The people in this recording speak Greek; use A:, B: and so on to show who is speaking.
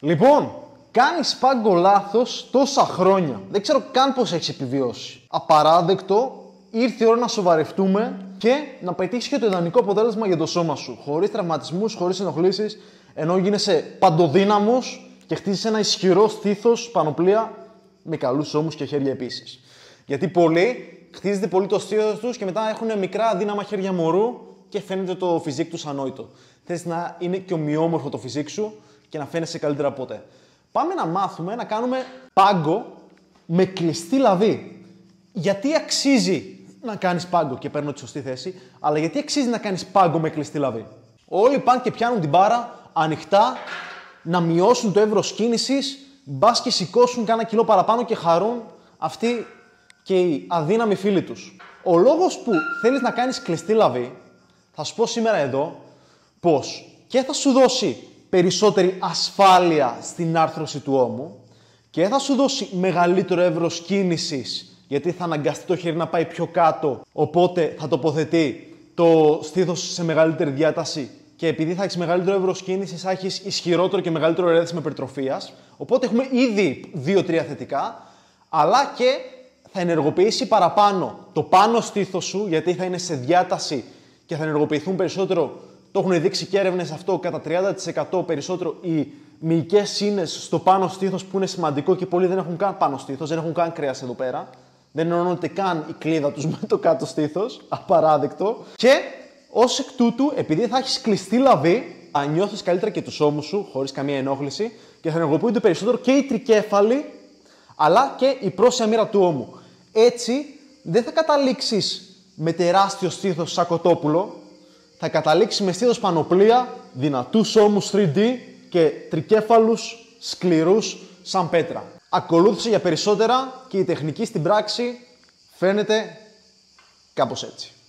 A: Λοιπόν, κάνεις πάγκο λάθος τόσα χρόνια. Δεν ξέρω καν πώς έχεις επιβιώσει. Απαράδεκτο. Ήρθε η ώρα να σοβαρευτούμε και να πετύχεις και το ιδανικό αποτέλεσμα για το σώμα σου. Χωρίς τραυματισμούς, χωρίς ενοχλήσεις, ενώ γίνεσαι παντοδύναμος και χτίζεις ένα ισχυρό στήθος, πανοπλία, με καλούς ώμους και χέρια επίσης. Γιατί πολλοί χτίζεται πολύ το στήθος τους και μετά έχουν μικρά αδύναμα χέρια μωρού και φαίνεται το φυσικ τους ανόητο. Θες να είναι και ομοιόμορφο το φυσικ σου και να φαίνεσαι καλύτερα από ποτέ. Πάμε να μάθουμε να κάνουμε πάγκο με κλειστή λαβή. Γιατί αξίζει να κάνεις πάγκο, και παίρνω τη σωστή θέση, αλλά γιατί αξίζει να κάνεις πάγκο με κλειστή λαβή? Όλοι πάνε και πιάνουν την μπάρα ανοιχτά, να μειώσουν το εύρος κίνησης, μπας και σηκώσουν κάνα κιλό παραπάνω και χαρούν αυτοί και οι αδύναμοι φίλοι τους. Ο λόγος που θέλεις να κάνεις κλειστή λαβή, θα σου πω σήμερα εδώ, πως και θα σου δώσει περισσότερη ασφάλεια στην άρθρωση του ώμου και θα σου δώσει μεγαλύτερο εύρος κίνησης, γιατί θα αναγκαστεί το χέρι να πάει πιο κάτω, οπότε θα τοποθετεί το στήθος σε μεγαλύτερη διάταση και επειδή θα έχεις μεγαλύτερο εύρος κίνησης, θα έχεις ισχυρότερο και μεγαλύτερο ερέθισμα υπερτροφίας. Οπότε έχουμε ήδη 2-3 θετικά, αλλά και θα ενεργοποιήσει παραπάνω το πάνω στήθος σου, γιατί θα είναι σε διάταση και θα ενεργοποιηθούν περισσότερο. Το έχουν δείξει και έρευνες αυτό, κατά 30% περισσότερο οι μυϊκές σύνες στο πάνω στήθος, που είναι σημαντικό και πολλοί δεν έχουν καν πάνω στήθος, δεν έχουν καν κρέας εδώ πέρα. Δεν ενώνονται καν η κλίδα τους με το κάτω στήθος. Απαράδεκτο. Και ως εκ τούτου, επειδή θα έχεις κλειστή λαβή, θα νιώθεις καλύτερα και τους ώμους σου, χωρίς καμία ενόχληση, και θα ενεργοποιούνται περισσότερο και οι τρικέφαλοι, αλλά και η πρόσια μοίρα του ώμου. Έτσι, δεν θα καταλήξεις με τεράστιο στήθος σαν κοτόπουλο, θα καταλήξεις με στήθος πανοπλία, δυνατούς ώμους 3D και τρικέφαλους σκληρούς σαν πέτρα. Ακολούθησε για περισσότερα και η τεχνική στην πράξη φαίνεται κάπως έτσι.